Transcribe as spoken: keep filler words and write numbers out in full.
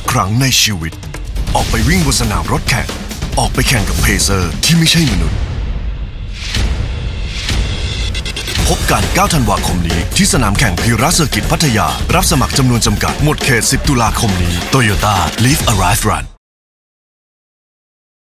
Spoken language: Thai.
ครั้งในชีวิตออกไปวิ่งบนสนามรถแข่งออกไปแข่งกับเพเซอร์ที่ไม่ใช่มนุษย์พบกันเก้าธันวาคมนี้ที่สนามแข่งพีระเซอร์กิตพัทยารับสมัครจำนวนจำกัดหมดเขตสิบตุลาคมนี้ Toyota Live Arrive Run